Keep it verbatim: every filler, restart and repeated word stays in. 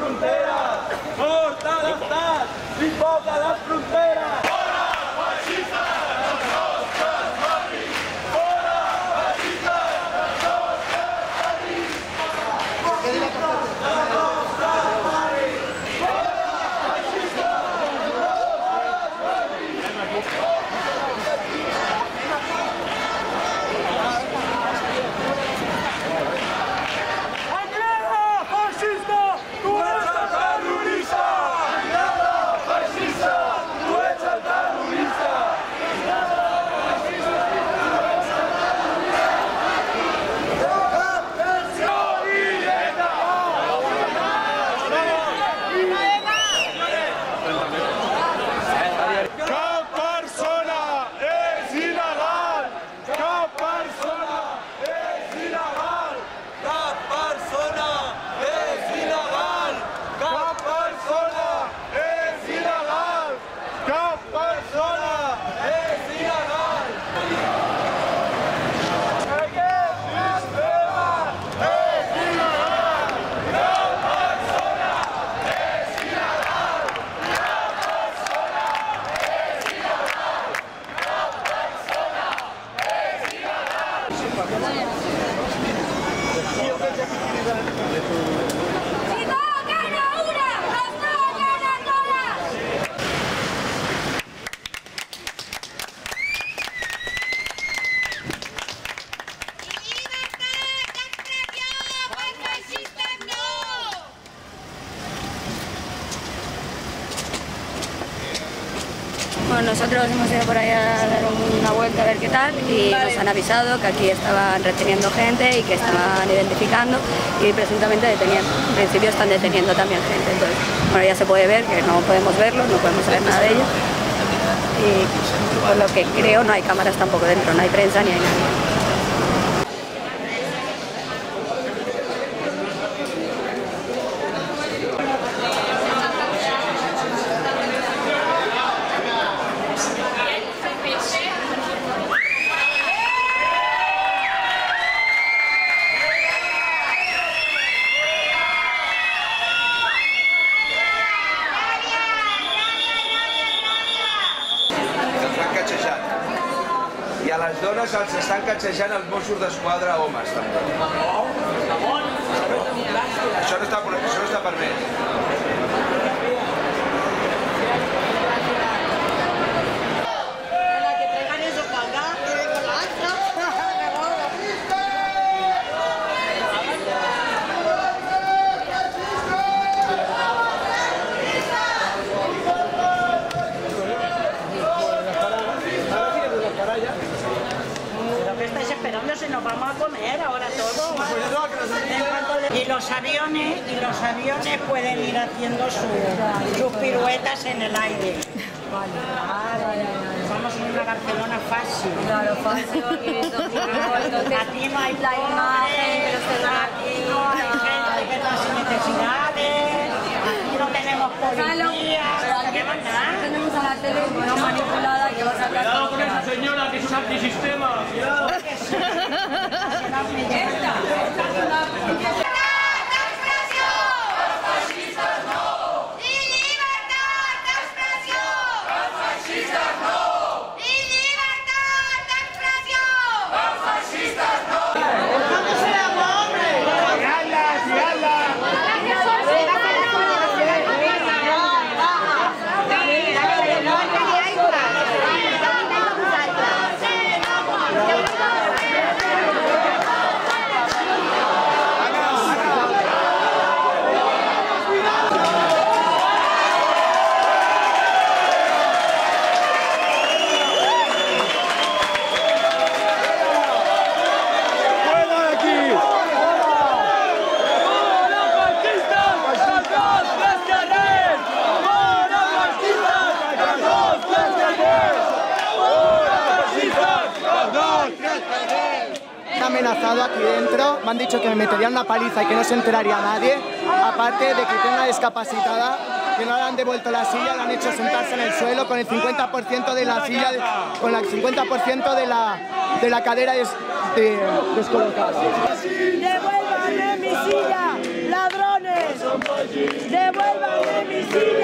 fronteras! Morta l'estat! Invoca les fronteres! Bueno, nosotros hemos ido por ahí a dar una vuelta a ver qué tal y nos han avisado que aquí estaban reteniendo gente y que estaban identificando y presuntamente deteniendo. En principio están deteniendo también gente, entonces bueno, ya se puede ver que no podemos verlo, no podemos saber nada de ello y por lo que creo no hay cámaras tampoco dentro, no hay prensa ni hay nadie. I a les dones els estan catxejant els Mossos d'Esquadra homes, també. Això no està, això no està permès. Si nos vamos a comer ahora todo. Y los aviones, y los aviones pueden ir haciendo su, sus piruetas en el aire. Vamos a una Barcelona fácil. Claro, fácil. Aquí no hay la imagen, aquí no hay gente que está sin necesidades, aquí no tenemos policía, no tenemos nada. Tenemos a la tele no manipulada que va a sacar. Cuidado con esa señora que es un antisistema. Cuidado. Amenazado aquí dentro, me han dicho que me meterían una paliza y que no se enteraría nadie, aparte de que tengo una discapacitada, que no le han devuelto la silla, le han hecho sentarse en el suelo con el cincuenta por ciento de la silla, con el cincuenta por ciento de la, de la cadera des, de, descolocada. ¡Devuélvanme mi silla, ladrones! Devuélvanme mis hijos.